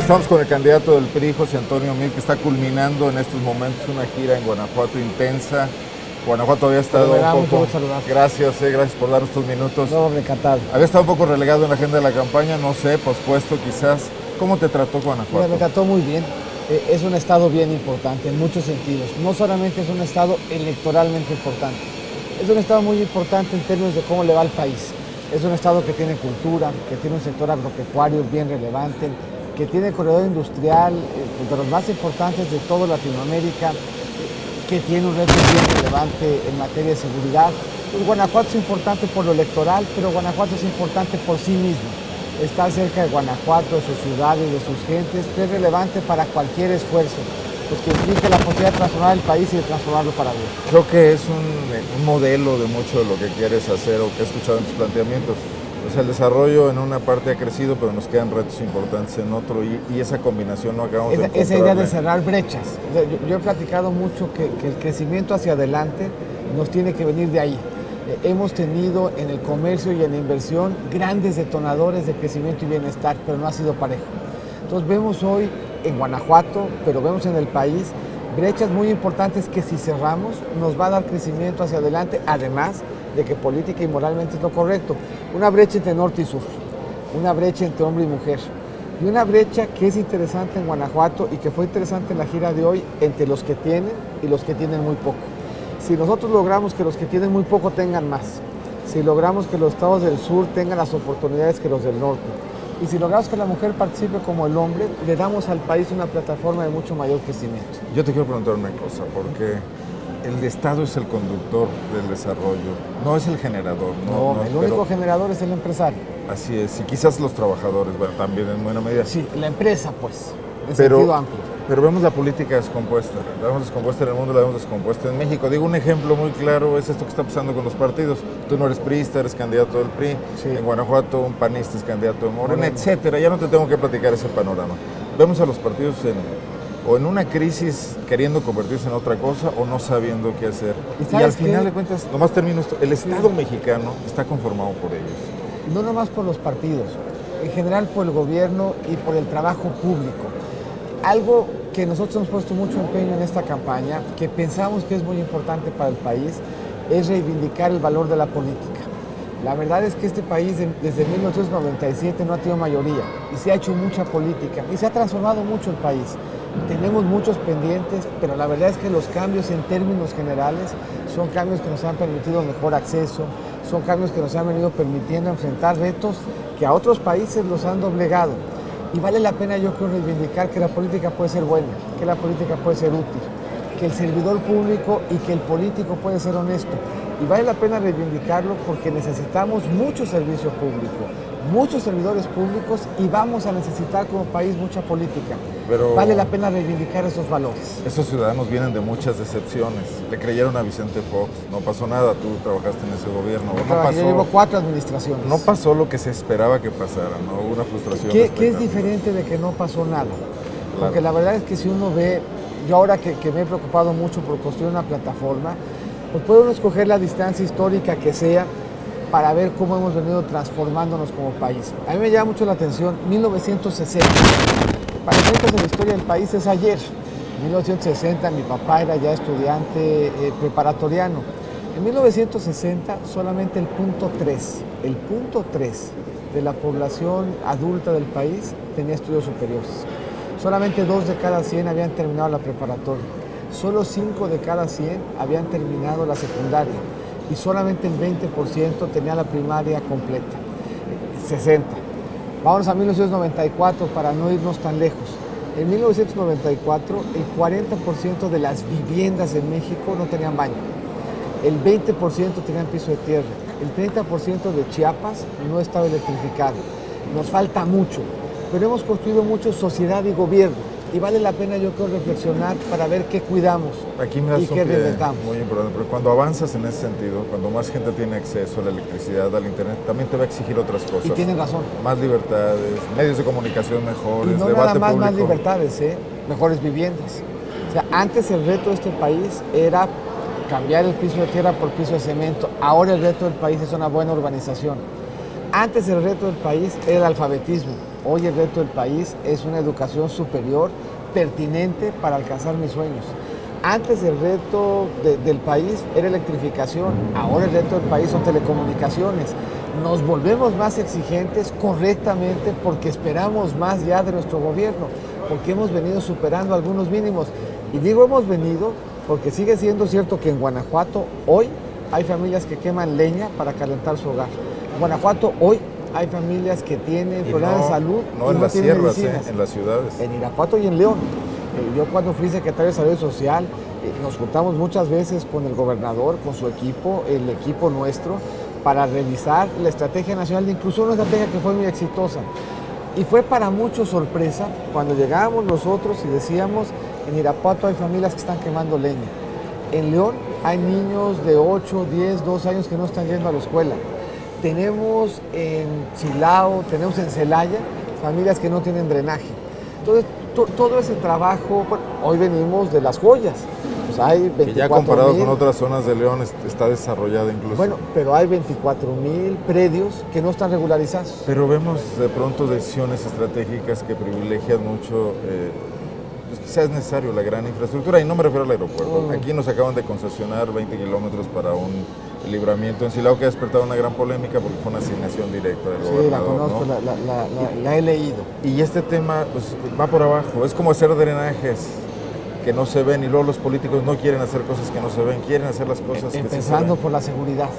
Estamos con el candidato del PRI, José Antonio Meade, que está culminando en estos momentos una gira en Guanajuato intensa. Guanajuato había estado un poco... Gracias por dar estos minutos. No, encantado. Había estado un poco relegado en la agenda de la campaña, no sé, pospuesto quizás. ¿Cómo te trató Guanajuato? Mira, me trató muy bien. Es un estado bien importante en muchos sentidos. No solamente es un estado electoralmente importante, es un estado muy importante en términos de cómo le va al país. Es un estado que tiene cultura, que tiene un sector agropecuario bien relevante, que tiene corredor industrial, de los más importantes de toda Latinoamérica, que tiene un reto bien relevante en materia de seguridad. Pues Guanajuato es importante por lo electoral, pero Guanajuato es importante por sí mismo. Estar cerca de Guanajuato, de sus ciudades, de sus gentes, es relevante para cualquier esfuerzo, pues que implique la posibilidad de transformar el país y de transformarlo para bien. Creo que es un modelo de mucho de lo que quieres hacer o que he escuchado en tus planteamientos. O sea, el desarrollo en una parte ha crecido, pero nos quedan retos importantes en otro y esa combinación no acabamos de encontrarle. Esa idea de cerrar brechas. O sea, yo he platicado mucho que el crecimiento hacia adelante nos tiene que venir de ahí. Hemos tenido en el comercio y en la inversión grandes detonadores de crecimiento y bienestar, pero no ha sido parejo. Entonces vemos hoy en Guanajuato, pero vemos en el país, brechas muy importantes que si cerramos nos va a dar crecimiento hacia adelante, además de que política y moralmente es lo correcto. Una brecha entre norte y sur, una brecha entre hombre y mujer, y una brecha que es interesante en Guanajuato y que fue interesante en la gira de hoy entre los que tienen y los que tienen muy poco. Si nosotros logramos que los que tienen muy poco tengan más, si logramos que los estados del sur tengan las oportunidades que los del norte, y si logramos que la mujer participe como el hombre, le damos al país una plataforma de mucho mayor crecimiento. Yo te quiero preguntar una cosa, porque el Estado es el conductor del desarrollo, no es el generador. No, el único generador es el empresario. Así es, y quizás los trabajadores, bueno, también en buena medida. Sí, la empresa, pues, en sentido amplio. Pero vemos la política descompuesta, la vemos descompuesta en el mundo, la vemos descompuesta en México. Digo, un ejemplo muy claro es esto que está pasando con los partidos. Tú no eres priista, eres candidato del PRI, sí. En Guanajuato un panista es candidato de Morena, etcétera. Ya no te tengo que platicar ese panorama. Vemos a los partidos o en una crisis queriendo convertirse en otra cosa o no sabiendo qué hacer. Y al final de cuentas, nomás termino esto, el Estado mexicano está conformado por ellos. No nomás por los partidos, en general por el gobierno y por el trabajo público. Algo que nosotros hemos puesto mucho empeño en esta campaña, que pensamos que es muy importante para el país, es reivindicar el valor de la política. La verdad es que este país desde 1997 no ha tenido mayoría y se ha hecho mucha política y se ha transformado mucho el país. Tenemos muchos pendientes, pero la verdad es que los cambios en términos generales son cambios que nos han permitido mejor acceso, son cambios que nos han venido permitiendo enfrentar retos que a otros países los han doblegado. Y vale la pena, yo creo, reivindicar que la política puede ser buena, que la política puede ser útil, que el servidor público y que el político puede ser honesto. Y vale la pena reivindicarlo porque necesitamos mucho servicio público, muchos servidores públicos y vamos a necesitar como país mucha política. Pero vale la pena reivindicar esos valores. Esos ciudadanos vienen de muchas decepciones. Le creyeron a Vicente Fox, no pasó nada, tú trabajaste en ese gobierno. Yo llevo 4 administraciones. No pasó lo que se esperaba que pasara, ¿no? Hubo una frustración. ¿Qué es diferente de que no pasó nada? Claro. Porque la verdad es que si uno ve, yo ahora que me he preocupado mucho por construir una plataforma, pues puede uno escoger la distancia histórica que sea para ver cómo hemos venido transformándonos como país. A mí me llama mucho la atención 1960. Para efectos de la historia del país es ayer. En 1960 mi papá era ya estudiante preparatoriano. En 1960 solamente el punto 3 de la población adulta del país tenía estudios superiores. Solamente 2 de cada 100 habían terminado la preparatoria. Solo 5 de cada 100 habían terminado la secundaria y solamente el 20% tenía la primaria completa. 60. Vámonos a 1994 para no irnos tan lejos. En 1994 el 40% de las viviendas en México no tenían baño. El 20% tenían piso de tierra. El 30% de Chiapas no estaba electrificado. Nos falta mucho, pero hemos construido mucho sociedad y gobierno. Y vale la pena, yo creo, reflexionar para ver qué cuidamos y qué reinventamos. Muy importante, pero cuando avanzas en ese sentido, cuando más gente tiene acceso a la electricidad, al internet, también te va a exigir otras cosas. Y tienen razón. Más libertades, medios de comunicación mejores, y no debate nada público. Más libertades, mejores viviendas. O sea, antes el reto de este país era cambiar el piso de tierra por piso de cemento. Ahora el reto del país es una buena urbanización. Antes el reto del país era el alfabetismo. Hoy el reto del país es una educación superior pertinente para alcanzar mis sueños. Antes el reto del país era electrificación, ahora el reto del país son telecomunicaciones. Nos volvemos más exigentes correctamente porque esperamos más ya de nuestro gobierno, porque hemos venido superando algunos mínimos. Y digo hemos venido porque sigue siendo cierto que en Guanajuato hoy hay familias que queman leña para calentar su hogar. En Guanajuato hoy hay familias que tienen problemas de salud no y en no las tienen sierras, medicinas. en las ciudades. En Irapuato y en León. Yo cuando fui secretario de Salud Social, nos juntamos muchas veces con el gobernador, con su equipo, el equipo nuestro, para revisar la Estrategia Nacional de Inclusión, una estrategia que fue muy exitosa. Y fue para muchos sorpresa cuando llegábamos nosotros y decíamos, en Irapuato hay familias que están quemando leña. En León hay niños de 8, 10, 12 años que no están yendo a la escuela. Tenemos en Silao, tenemos en Celaya, familias que no tienen drenaje. Entonces, todo ese trabajo, bueno, hoy venimos de las joyas. Pues hay 24,000. Que ya comparado con otras zonas de León está desarrollada incluso. Bueno, pero hay 24,000 predios que no están regularizados. Pero vemos de pronto decisiones estratégicas que privilegian mucho, pues quizás es necesario la gran infraestructura, y no me refiero al aeropuerto. Aquí nos acaban de concesionar 20 kilómetros para un libramiento en Silao que ha despertado una gran polémica porque fue una asignación directa del gobernador. Sí, la conozco, ¿no? la he leído. Y este tema pues, va por abajo, es como hacer drenajes que no se ven, y luego los políticos no quieren hacer cosas que no se ven, quieren hacer las cosas que se ven. Empezando por la seguridad,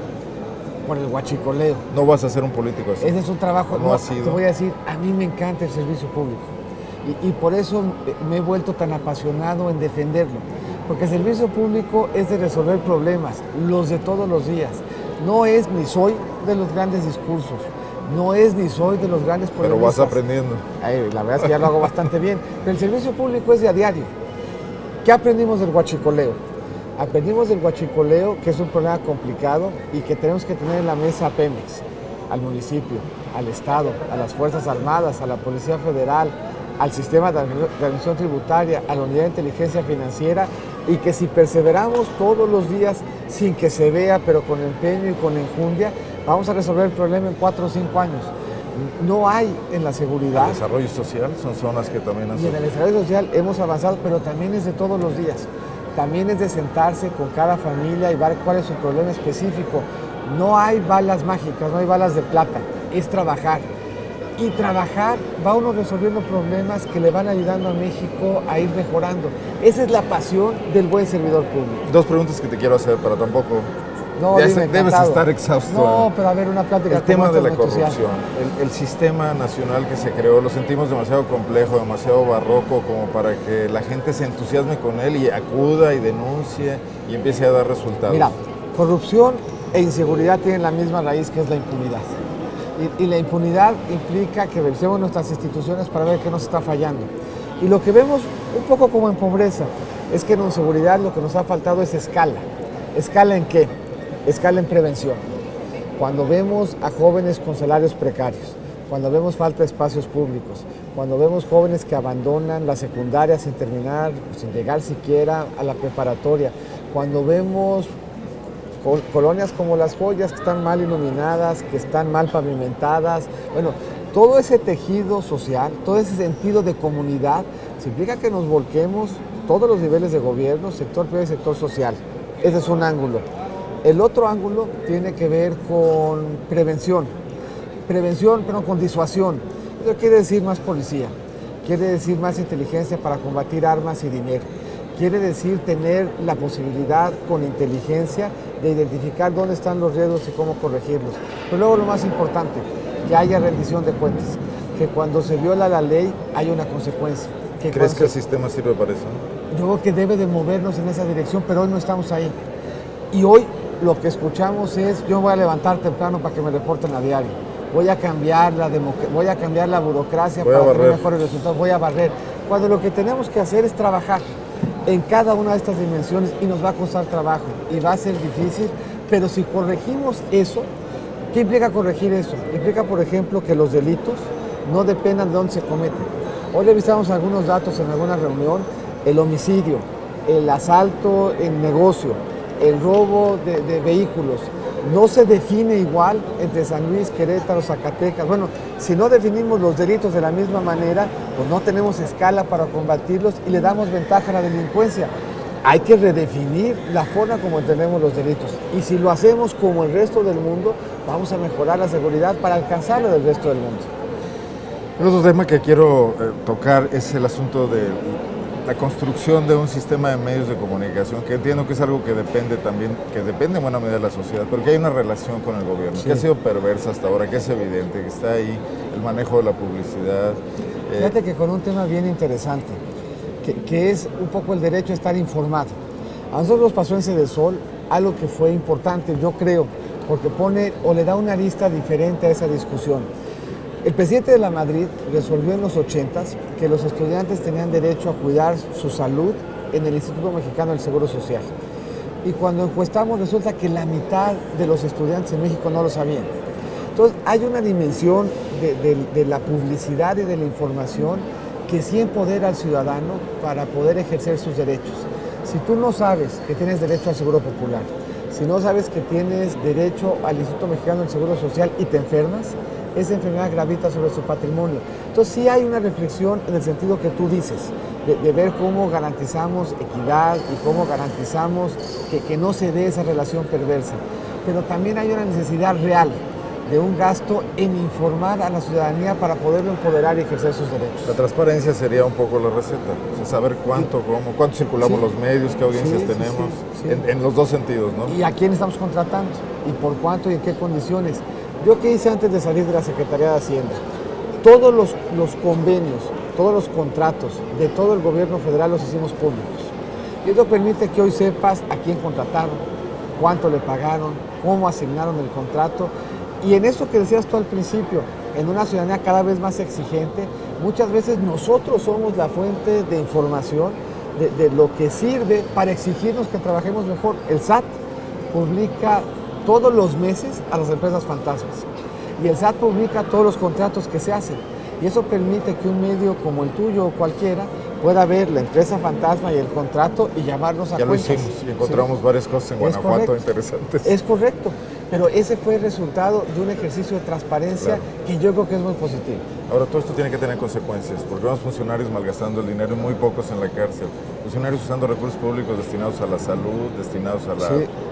por el huachicoleo. No vas a ser un político así. Ese es un trabajo, no ha sido. Te voy a decir, a mí me encanta el servicio público y por eso me he vuelto tan apasionado en defenderlo. Porque el servicio público es de resolver problemas, los de todos los días. No es ni soy de los grandes discursos, no es ni soy de los grandes problemas. Pero vas aprendiendo. La verdad es que ya lo hago bastante bien. Pero el servicio público es de a diario. ¿Qué aprendimos del huachicoleo? Aprendimos del huachicoleo, que es un problema complicado y que tenemos que tener en la mesa a Pemex, al municipio, al Estado, a las Fuerzas Armadas, a la Policía Federal, al sistema de administración tributaria, a la unidad de inteligencia financiera, y que si perseveramos todos los días sin que se vea, pero con empeño y con enjundia, vamos a resolver el problema en 4 o 5 años. No hay en la seguridad. El desarrollo social son zonas que también han... Y en el desarrollo social hemos avanzado, pero también es de todos los días. También es de sentarse con cada familia y ver cuál es su problema específico. No hay balas mágicas, no hay balas de plata, es trabajar. Y trabajar va uno resolviendo problemas que le van ayudando a México a ir mejorando. Esa es la pasión del buen servidor público. 2 preguntas que te quiero hacer para tampoco... No, debes estar exhausto. No, pero a ver, una plática. El tema de la corrupción, el sistema nacional que se creó, lo sentimos demasiado complejo, demasiado barroco como para que la gente se entusiasme con él y acuda y denuncie y empiece a dar resultados. Mira, corrupción e inseguridad tienen la misma raíz, que es la impunidad. Y la impunidad implica que revisemos nuestras instituciones para ver qué nos está fallando. Y lo que vemos un poco como en pobreza es que en inseguridad lo que nos ha faltado es escala. ¿Escala en qué? Escala en prevención. Cuando vemos a jóvenes con salarios precarios, cuando vemos falta de espacios públicos, cuando vemos jóvenes que abandonan la secundaria sin terminar, sin llegar siquiera a la preparatoria, cuando vemos colonias como Las Joyas que están mal iluminadas, que están mal pavimentadas, bueno, todo ese tejido social, todo ese sentido de comunidad, se implica que nos volquemos todos los niveles de gobierno, sector privado y sector social. Ese es un ángulo. El otro ángulo tiene que ver con prevención, pero con disuasión. Eso quiere decir más policía, quiere decir más inteligencia para combatir armas y dinero, quiere decir tener la posibilidad con inteligencia de identificar dónde están los riesgos y cómo corregirlos. Pero luego lo más importante, que haya rendición de cuentas, que cuando se viola la ley haya una consecuencia. ¿Crees que el sistema sirve para eso? Yo creo que debe de movernos en esa dirección, pero hoy no estamos ahí. Y hoy lo que escuchamos es, yo voy a levantar temprano para que me reporten a diario, voy a cambiar la burocracia para tener mejores resultados, voy a barrer. Cuando lo que tenemos que hacer es trabajar en cada una de estas dimensiones y nos va a costar trabajo y va a ser difícil, pero si corregimos eso, ¿qué implica corregir eso? Implica, por ejemplo, que los delitos no dependan de dónde se cometen. Hoy revisamos algunos datos en alguna reunión, el homicidio, el asalto en negocio, el robo de vehículos, No se define igual entre San Luis, Querétaro, Zacatecas. Bueno, si no definimos los delitos de la misma manera, pues no tenemos escala para combatirlos y le damos ventaja a la delincuencia. Hay que redefinir la forma como entendemos los delitos. Y si lo hacemos como el resto del mundo, vamos a mejorar la seguridad para alcanzar lo del resto del mundo. El otro tema que quiero tocar es el asunto de la construcción de un sistema de medios de comunicación, que entiendo que es algo que depende también, que depende en buena medida de la sociedad, pero que hay una relación con el gobierno, que ha sido perversa hasta ahora, que es evidente, que está ahí el manejo de la publicidad. Fíjate que con un tema bien interesante, que es un poco el derecho a estar informado. A nosotros nos pasó en Sede Sol algo que fue importante, yo creo, porque pone o le da una arista diferente a esa discusión. El presidente de la Madrid resolvió en los 80s que los estudiantes tenían derecho a cuidar su salud en el Instituto Mexicano del Seguro Social. Y cuando encuestamos resulta que la mitad de los estudiantes en México no lo sabían. Entonces hay una dimensión de la publicidad y de la información que sí empodera al ciudadano para poder ejercer sus derechos. Si tú no sabes que tienes derecho al Seguro Popular, si no sabes que tienes derecho al Instituto Mexicano del Seguro Social y te enfermas, esa enfermedad gravita sobre su patrimonio. Entonces sí hay una reflexión en el sentido que tú dices, de ver cómo garantizamos equidad y cómo garantizamos que no se dé esa relación perversa. Pero también hay una necesidad real de un gasto en informar a la ciudadanía para poderlo empoderar y ejercer sus derechos. La transparencia sería un poco la receta, o sea, saber cuánto, cómo, cuánto circulamos los medios, qué audiencias tenemos, en los dos sentidos, ¿no? Y a quién estamos contratando, y por cuánto y en qué condiciones. Yo qué hice antes de salir de la Secretaría de Hacienda, todos los convenios, todos los contratos de todo el gobierno federal los hicimos públicos. Y eso permite que hoy sepas a quién contrataron, cuánto le pagaron, cómo asignaron el contrato. Y en eso que decías tú al principio, en una ciudadanía cada vez más exigente, muchas veces nosotros somos la fuente de información de lo que sirve para exigirnos que trabajemos mejor. El SAT publica todos los meses a las empresas fantasmas y el SAT publica todos los contratos que se hacen y eso permite que un medio como el tuyo o cualquiera pueda ver la empresa fantasma y el contrato y llamarnos a cuentas. Ya lo hicimos y encontramos varias cosas en Guanajuato interesantes. Es correcto, pero ese fue el resultado de un ejercicio de transparencia que yo creo que es muy positivo. Ahora, todo esto tiene que tener consecuencias, porque vemos funcionarios malgastando el dinero y muy pocos en la cárcel. Funcionarios usando recursos públicos destinados a la salud, destinados a la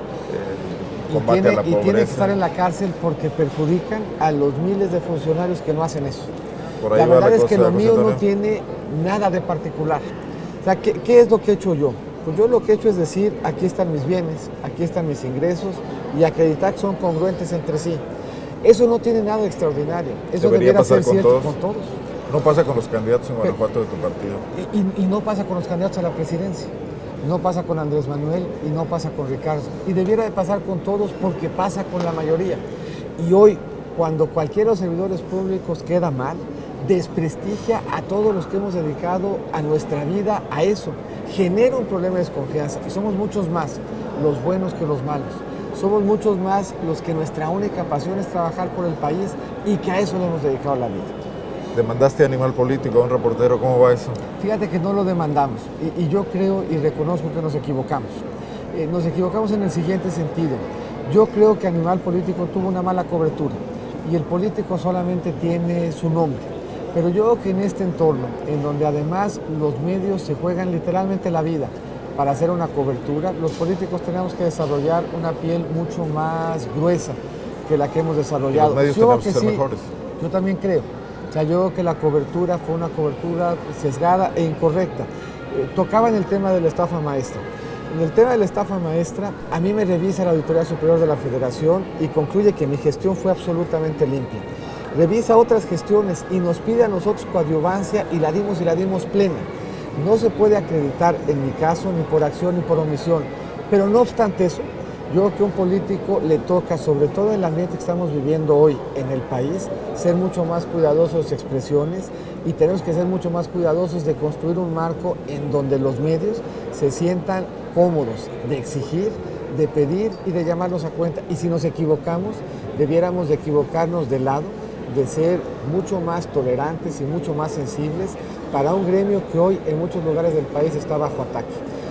combate a la pobreza. Y tienen que estar en la cárcel porque perjudican a los miles de funcionarios que no hacen eso. Por ahí la verdad es cosa, que lo mío no tiene nada de particular. O sea, ¿qué es lo que he hecho yo? Pues yo lo que he hecho es decir, aquí están mis bienes, aquí están mis ingresos y acreditar que son congruentes entre sí. Eso no tiene nada de extraordinario. Eso debería ser cierto con todos. No pasa con los candidatos en Guanajuato de tu partido. Y no pasa con los candidatos a la presidencia. No pasa con Andrés Manuel y no pasa con Ricardo. Y debiera de pasar con todos porque pasa con la mayoría. Y hoy, cuando cualquiera de los servidores públicos queda mal, desprestigia a todos los que hemos dedicado a nuestra vida a eso. Genera un problema de desconfianza. Y somos muchos más los buenos que los malos. Somos muchos más los que nuestra única pasión es trabajar por el país y que a eso le hemos dedicado la vida. ¿Demandaste Animal Político a un reportero? ¿Cómo va eso? Fíjate que no lo demandamos y yo creo y reconozco que nos equivocamos. Nos equivocamos en el siguiente sentido. Yo creo que Animal Político tuvo una mala cobertura y el político solamente tiene su nombre. Pero yo creo que en este entorno, en donde además los medios se juegan literalmente la vida para hacer una cobertura, los políticos tenemos que desarrollar una piel mucho más gruesa que la que hemos desarrollado. Y los medios tenemos que ser mejores. Yo también creo. O sea, yo creo que la cobertura fue una cobertura sesgada e incorrecta. Tocaba en el tema de la estafa maestra. En el tema de la estafa maestra, a mí me revisa la Auditoría Superior de la Federación y concluye que mi gestión fue absolutamente limpia. Revisa otras gestiones y nos pide a nosotros coadyuvancia y la dimos plena. No se puede acreditar en mi caso ni por acción ni por omisión, pero no obstante eso, yo creo que a un político le toca, sobre todo en el ambiente que estamos viviendo hoy en el país, ser mucho más cuidadosos de sus expresiones y tenemos que ser mucho más cuidadosos de construir un marco en donde los medios se sientan cómodos de exigir, de pedir y de llamarnos a cuenta. Y si nos equivocamos, debiéramos de equivocarnos de lado, de ser mucho más tolerantes y mucho más sensibles para un gremio que hoy en muchos lugares del país está bajo ataque.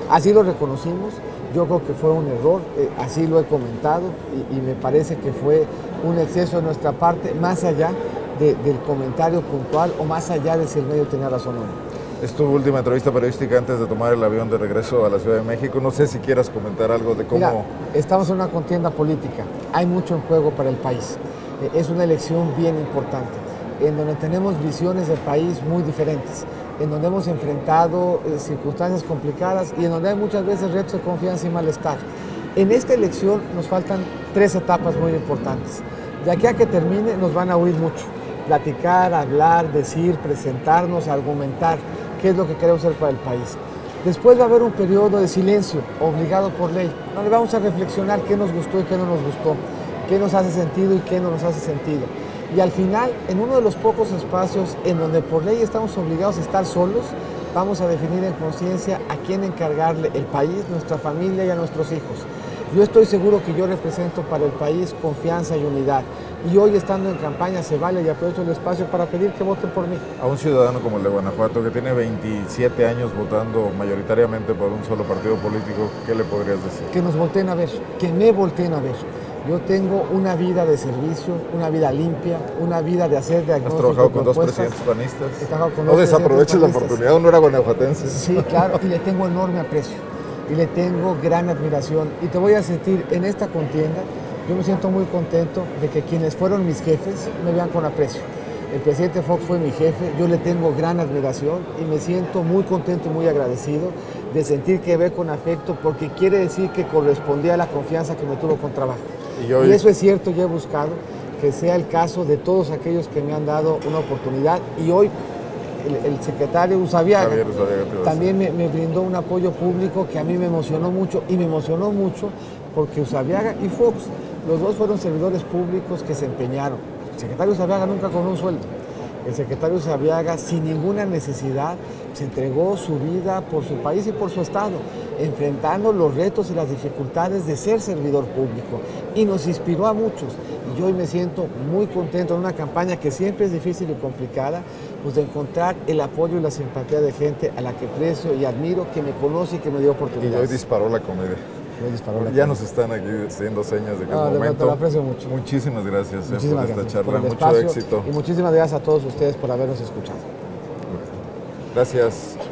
Así lo reconocimos, yo creo que fue un error, así lo he comentado y me parece que fue un exceso de nuestra parte, más allá del comentario puntual o más allá de si el medio tenía razón o no. Es tu última entrevista periodística antes de tomar el avión de regreso a la Ciudad de México. No sé si quieras comentar algo de cómo... Mira, estamos en una contienda política, hay mucho en juego para el país. Es una elección bien importante, en donde tenemos visiones del país muy diferentes, en donde hemos enfrentado circunstancias complicadas y en donde hay muchas veces retos de confianza y malestar. En esta elección nos faltan 3 etapas muy importantes. De aquí a que termine nos van a oír mucho. Platicar, hablar, decir, presentarnos, argumentar qué es lo que queremos hacer para el país. Después va a haber un periodo de silencio, obligado por ley, donde vamos a reflexionar qué nos gustó y qué no nos gustó, qué nos hace sentido y qué no nos hace sentido. Y al final, en uno de los pocos espacios en donde por ley estamos obligados a estar solos, vamos a definir en conciencia a quién encargarle el país, nuestra familia y a nuestros hijos. Yo estoy seguro que yo represento para el país confianza y unidad. Y hoy, estando en campaña, se vale y aprovecho el espacio para pedir que voten por mí. A un ciudadano como el de Guanajuato, que tiene 27 años votando mayoritariamente por un solo partido político, ¿qué le podrías decir? Que nos volteen a ver, que me volteen a ver. Yo tengo una vida de servicio, una vida limpia, una vida de hacer diagnósticos. ¿Has trabajado con 2 presidentes panistas? He trabajado con no 2 desaproveches la oportunidad, uno era guanajuatense. Sí, claro, y le tengo enorme aprecio, y le tengo gran admiración. Y te voy a sentir, en esta contienda, yo me siento muy contento de que quienes fueron mis jefes me vean con aprecio. El presidente Fox fue mi jefe, yo le tengo gran admiración y me siento muy contento y muy agradecido de sentir que ve con afecto, porque quiere decir que correspondía a la confianza que me tuvo con trabajo. Y eso es cierto, yo he buscado que sea el caso de todos aquellos que me han dado una oportunidad, y hoy el secretario Usabiaga también me brindó un apoyo público que a mí me emocionó mucho, y me emocionó mucho porque Usabiaga y Fox, los dos fueron servidores públicos que se empeñaron. El secretario Usabiaga nunca con un sueldo. El secretario Usabiaga, sin ninguna necesidad, se entregó su vida por su país y por su estado, enfrentando los retos y las dificultades de ser servidor público, y nos inspiró a muchos. Y yo hoy me siento muy contento en una campaña que siempre es difícil y complicada, pues de encontrar el apoyo y la simpatía de gente a la que aprecio y admiro, que me conoce y que me dio oportunidades. Y hoy disparó la comedia. Ya nos están aquí haciendo señas de que es momento. Te lo aprecio mucho. Muchísimas gracias por esta charla, por mucho espacio, éxito. Y muchísimas gracias a todos ustedes por habernos escuchado. Gracias.